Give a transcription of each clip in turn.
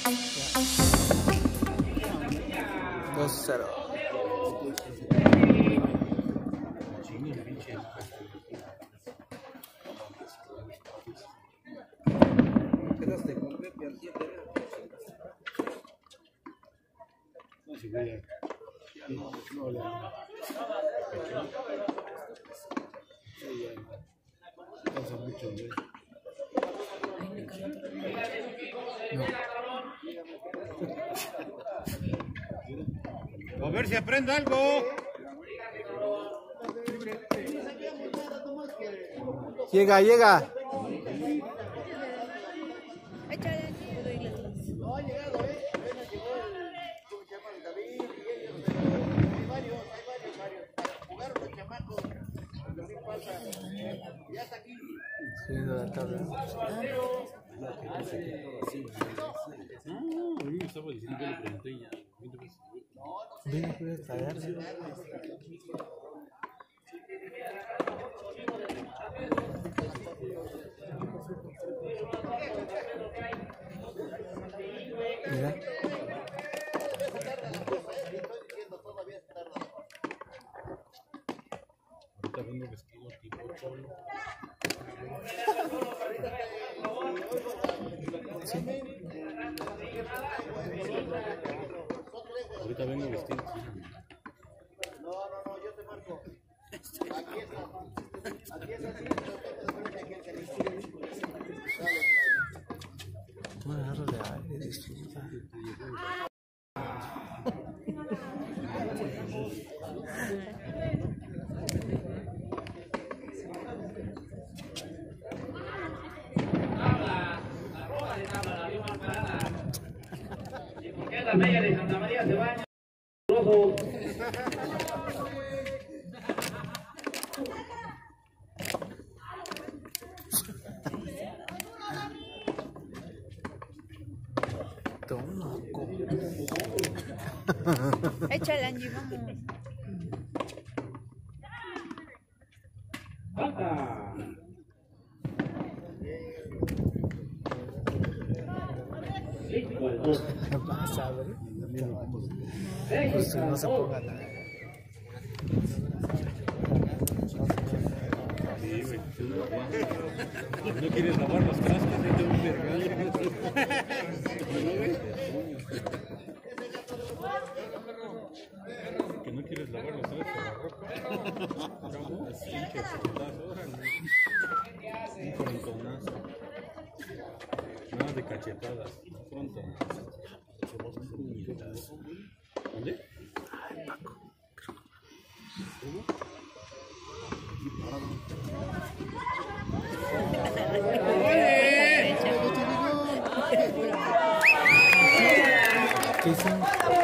2-0. A ver si aprendo algo. Llega, llega. Subiendo la tabla. Estaba diciendo que le pregunté ya. Ven, puedes caer. Mira. Ahorita vengo vestido tipo cholo. Sí. Ahorita vengo vestido. No, yo te marco. Aquí está. Aquí es así. Toma agarro de aire, disfruta. La media de Santa María se baña. Toma, échale, Angie, vamos. ¿qué pasa, güey? Pues si no se ponga nada. Sí, güey. No quieres lavar los trastes, no te un vergal. Que no quieres lavar los trastes con la ropa. ¿Cómo? Pinches putas horas, un frontonazo. Nada de cachetadas, un frontonazo. ¿Dónde? Ay, Paco. ¿Qué hicieron?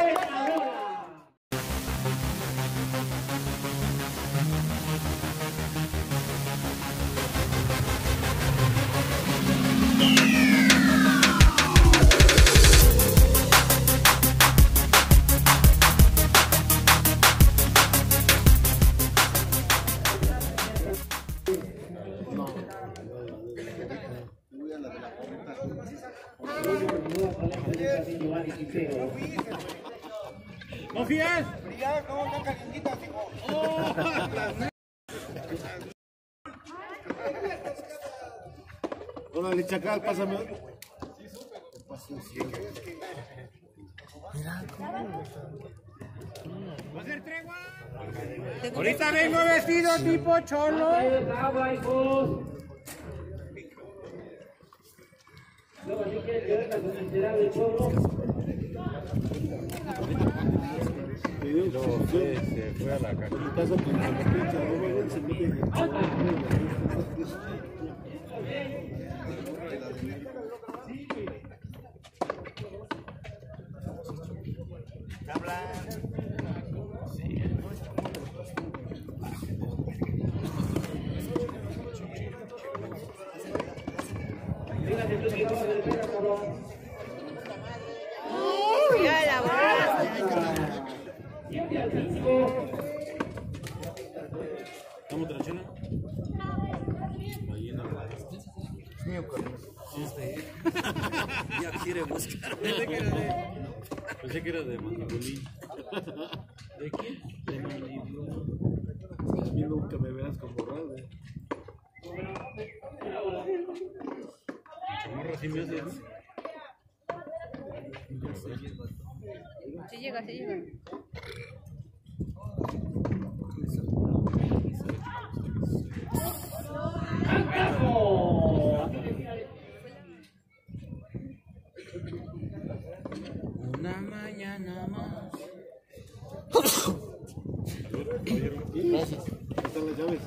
¿Confías? Ya, ¿cómo están calientitas, hijo? Órale, chacal, pásame. Mira cómo. ¿Va a ser tregua? Ahorita vengo vestido tipo cholo. Agua, hijos. Luego, si quieres que venga con el cerado de cholo. Y luego se fue a la cajita. Ya la volaste. ¿Estamos trachena? Ballena. Mío, con. Sí, quiere buscar. Pensé que era de Mandibulín. ¿De quién? De Mandibulín. A mí nunca me verás con borrado. Chamorra sí me hace, ¿no? Sí llega, sí llega. Una mañana más. Gracias. Ahí están las llaves.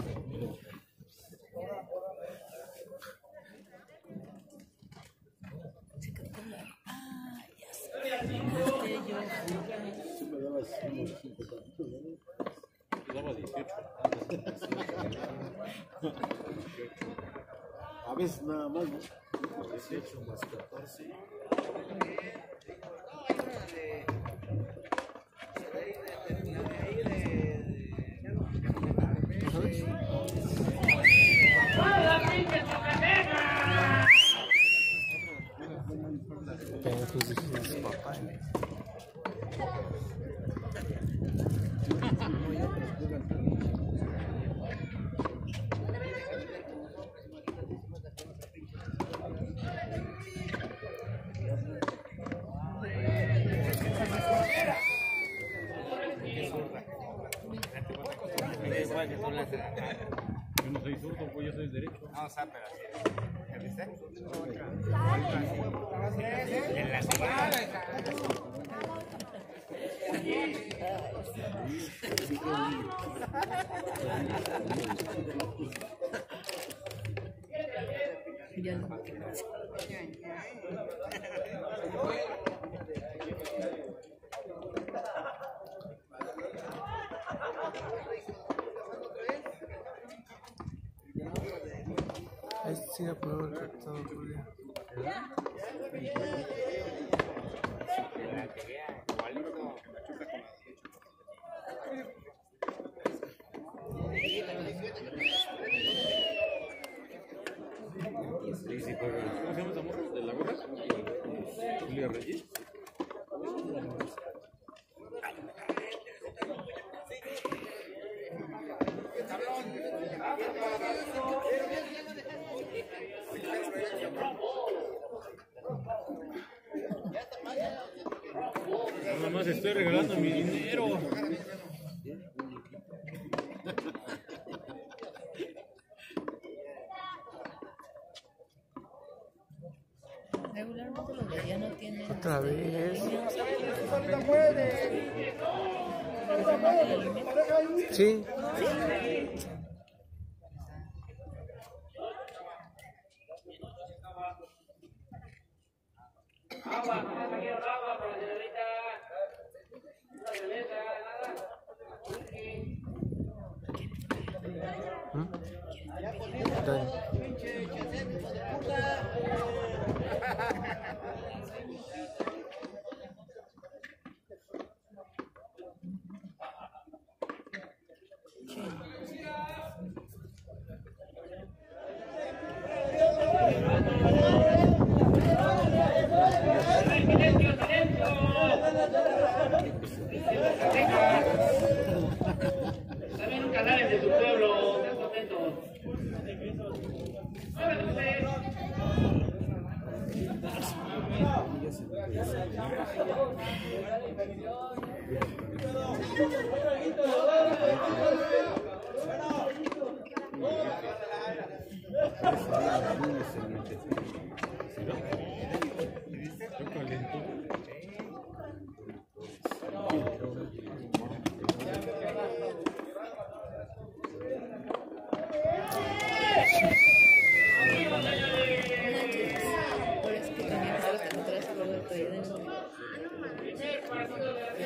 Daba 18. A veces nada más, ¿no? 18 más 14. Pero tú dices papá. Yo no soy zurdo, pues yo soy derecho. No, o sea, pero así. ¿Viste? En la semana. Ya no. Ahí sí la puedo ver todo por día. Sí, sí, juega. ¿Cómo se llama esa morra? ¿De la gorra? Julia Reyes. Nada más estoy regalando mi dinero. Regularmente los de allá no tienen. Otra vez. Sí. Agua, no me quiero agua para la señorita. Una cerveza, nada. También nunca salen de su pueblo, están contentos. Por eso que también está atrás por la caída.